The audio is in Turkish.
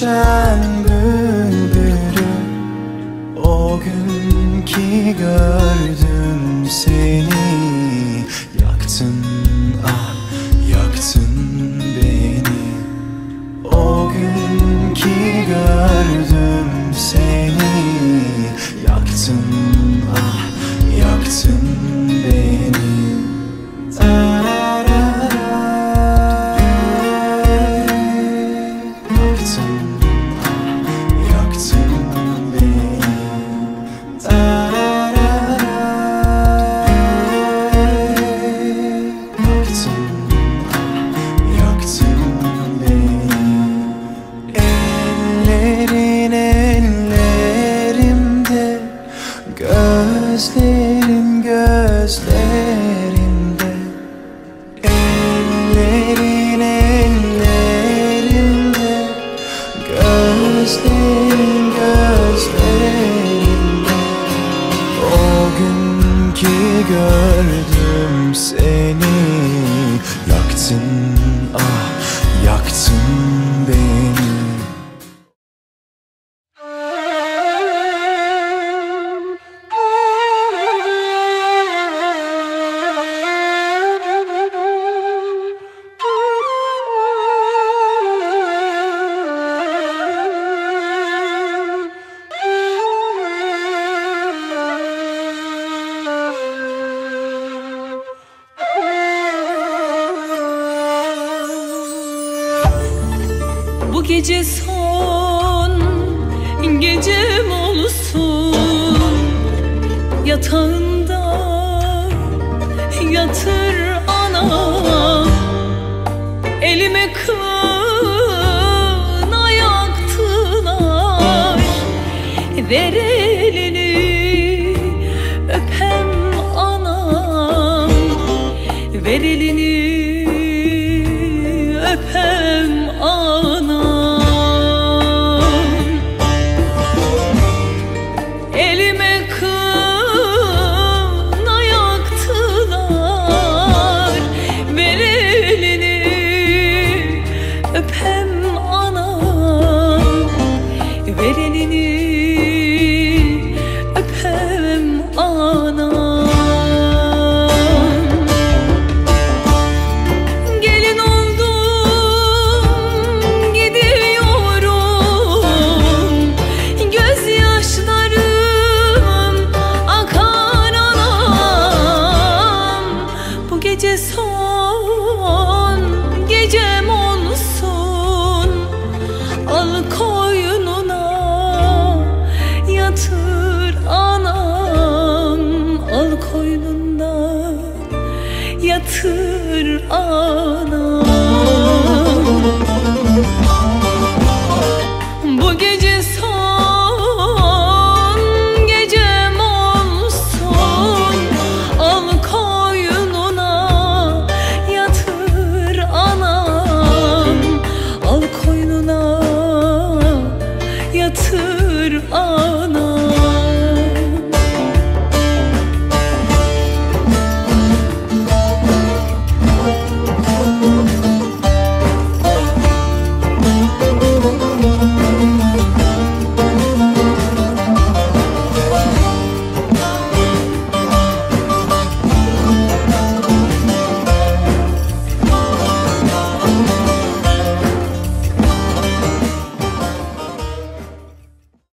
düşen bülbülü, o gün ki gördüm seni. Yaktın, ah yaktın beni. O gün ki gördüm seni. Yaktın, ah yaktın beni. Gözlerin gözlerimde, ellerin ellerimde, gözlerin gözlerimde. O gün ki gördüm seni. Yaktın, ah yaktın beni. Bu gece son gecem olsun, yatağında yatır anam. Elime kına yaktılar, ver elini öpem anam. Ver elini öpem anam. Elime kına yaktılar, ver elini öpem anam. Ver elini öpem anam. Gece son gecem olsun, al koynuna yatır anam. Al koynuna yatır anam.